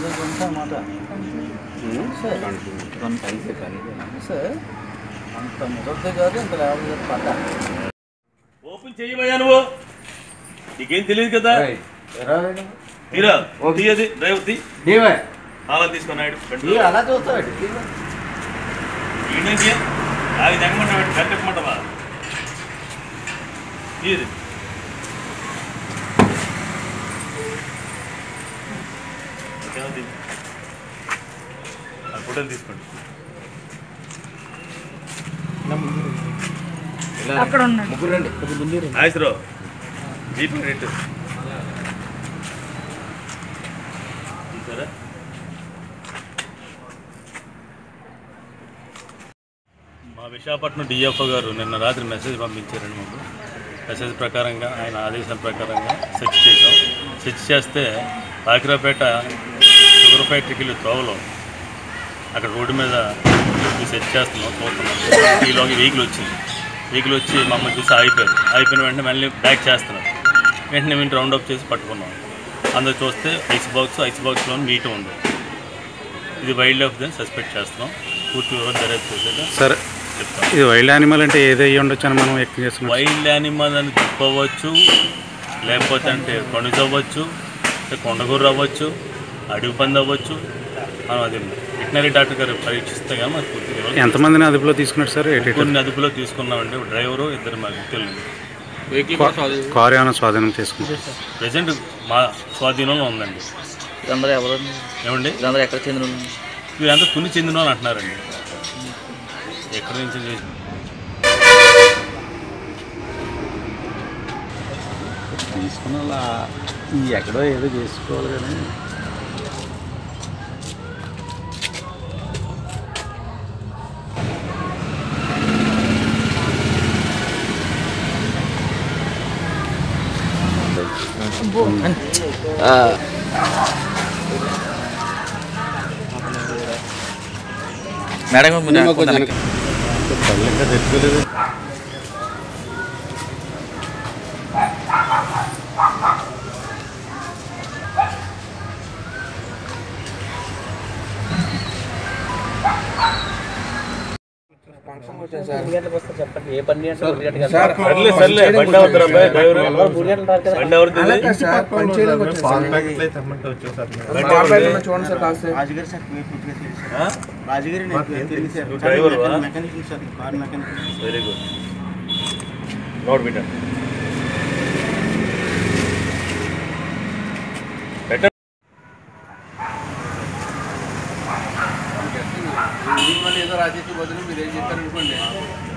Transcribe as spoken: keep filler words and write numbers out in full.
అన్నమాట sir sir అంత ముదద్దే కాదు ఇంత లేవలేదు పట్ట ఓపెన్ చేయబోయా నువ్వు నీకేం తెలియదు కదా తీరా తీయది డ్రైవర్ తీ అలా తీసుకున్నాడు అలా చూస్తాడు ఏంటంటే అది తగ్గమంటావు కట్టమంటావా తీయది ఫోటోలు తీసుకోండి అక్కడ ముగ్గురు నాగేశ్వరరావు జీపీ రేటు సరే మా విశాఖపట్నం డిఎఫ్ఓ గారు నిన్న రాత్రి మెసేజ్ పంపించారండి మాకు మెసేజ్ ప్రకారంగా ఆయన ఆదేశాల ప్రకారంగా సెర్చ్ చేసాం సెర్చ్ చేస్తే పాకిరాపేట షుగర్ ఫ్యాక్టరీకి త్రోవలో అక్కడ రోడ్డు మీద సెర్చ్ చేస్తున్నాం చూస్తున్నాం ఈలోకి వెహికల్ వచ్చింది వెహికల్ వచ్చి మమ్మల్ని చూసి ఆగిపోయారు ఆగిపోయిన వెంటనే మళ్ళీ బ్యాక్ చేస్తున్నారు వెంటనే మేము రౌండ్ అప్ చేసి పట్టుకున్నాం అందులో చూస్తే ఐస్ బాక్స్ ఐస్ బాక్స్లో మీట్ ఉంది ఇది వైల్డ్ లైఫ్ దాన్ని సస్పెక్ట్ చేస్తున్నాం పూర్తి వివరం దర్యాప్తు చేసేది సరే చెప్తాం ఇది వైల్డ్ యానిమల్ అంటే ఏదై ఉండొచ్చు అని మనం ఎక్కువ చేస్తున్నాం వైల్డ్ యానిమల్ అని చెప్పవచ్చు లేకపోతే అంటే కణుజ అవ్వచ్చు కొండగూరు అవ్వచ్చు అడవి పంది అవ్వచ్చు మనం అది వెటనరీ డాక్టర్ గారు పరీక్షిస్తే కానీ మనకు పూర్తి వివరం ఎంతమందిని అదుపులో తీసుకున్నారు సార్ కొన్ని అదుపులో తీసుకున్నామండి డ్రైవరు ఇద్దరు మా వ్యక్తులు కారు ఏమైనా స్వాధీనం చేసుకున్నారు ప్రజెంట్ మా స్వాధీనంలో ఉందండి అందరూ ఎవరు ఏమండి అందరూ ఎక్కడ చెందిన వీరంతా తుని చెందిన వాళ్ళు అంటున్నారండి ఎక్కడి నుంచి తీసుకున్న ఎక్కడో ఏదో చేసుకోవాలి కానీ మేడం తెచ్చుకోలేదు చెప్పండి ఏ పని వెరీ గుడ్ నోట్ బిడ్డ ఏదో రాజకీయ బదులు మీరు ఏం చెప్పారు అనుకోండి